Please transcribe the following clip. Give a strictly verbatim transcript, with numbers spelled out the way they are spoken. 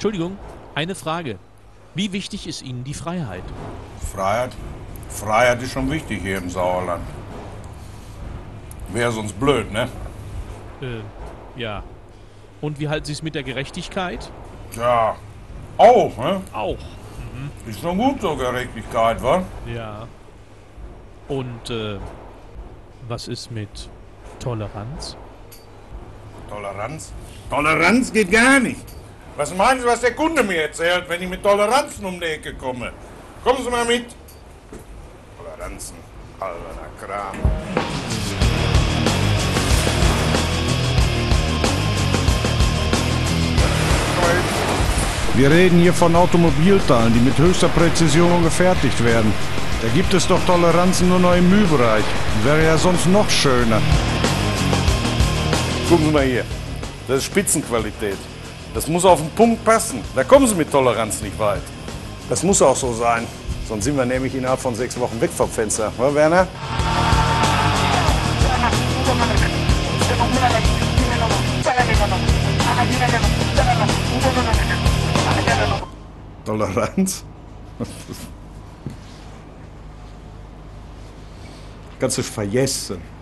Entschuldigung, eine Frage. Wie wichtig ist Ihnen die Freiheit? Freiheit? Freiheit ist schon wichtig hier im Sauerland. Wäre sonst blöd, ne? Äh, ja. Und wie halten Sie es mit der Gerechtigkeit? Ja, auch, ne? Auch. Ist schon gut, so Gerechtigkeit, wa? Ja. Und, äh, was ist mit Toleranz? Toleranz? Toleranz geht gar nicht. Was meinen Sie, was der Kunde mir erzählt, wenn ich mit Toleranzen um die Ecke komme? Kommen Sie mal mit. Toleranzen, alberner Kram. Wir reden hier von Automobilteilen, die mit höchster Präzision gefertigt werden. Da gibt es doch Toleranzen nur noch im Mühbereich. Wäre ja sonst noch schöner. Gucken Sie mal hier. Das ist Spitzenqualität. Das muss auf den Punkt passen. Da kommen Sie mit Toleranz nicht weit. Das muss auch so sein. Sonst sind wir nämlich innerhalb von sechs Wochen weg vom Fenster. Wa, Werner? Toleranz? Kannst du vergessen.